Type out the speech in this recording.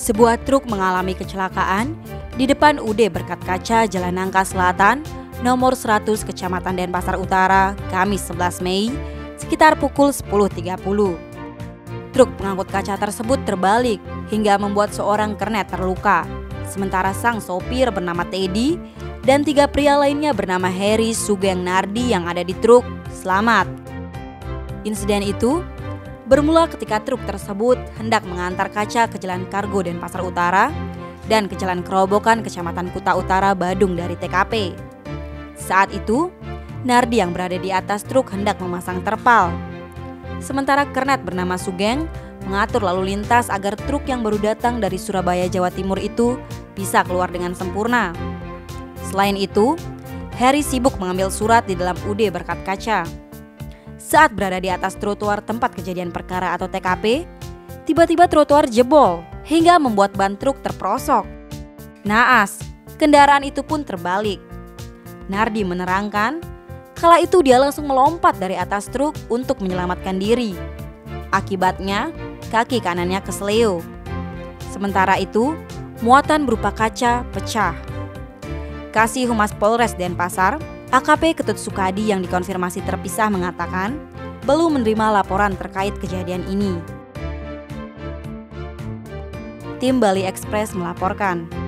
Sebuah truk mengalami kecelakaan di depan UD Berkat Kaca Jalan Nangka Selatan, nomor 100 Kecamatan Denpasar Utara, Kamis 11 Mei, sekitar pukul 10.30. Truk pengangkut kaca tersebut terbalik hingga membuat seorang kernet terluka, sementara sang sopir bernama Teddy dan 3 pria lainnya bernama Heri, Sugeng, Nardi yang ada di truk selamat. Insiden itu bermula ketika truk tersebut hendak mengantar kaca ke Jalan Kargo Denpasar Utara dan ke Jalan Kerobokan Kecamatan Kuta Utara, Badung dari TKP. Saat itu, Nardi yang berada di atas truk hendak memasang terpal. Sementara kernet bernama Sugeng mengatur lalu lintas agar truk yang baru datang dari Surabaya, Jawa Timur itu bisa keluar dengan sempurna. Selain itu, Heri sibuk mengambil surat di dalam UD Berkat Kaca. Saat berada di atas trotoar tempat kejadian perkara atau TKP, tiba-tiba trotoar jebol hingga membuat ban truk terperosok. Naas, kendaraan itu pun terbalik. Nardi menerangkan, kala itu dia langsung melompat dari atas truk untuk menyelamatkan diri. Akibatnya, kaki kanannya kesleo. Sementara itu, muatan berupa kaca pecah. Kasih Humas Polres Denpasar, AKP Ketut Sukadi yang dikonfirmasi terpisah mengatakan belum menerima laporan terkait kejadian ini. Tim Bali Express melaporkan.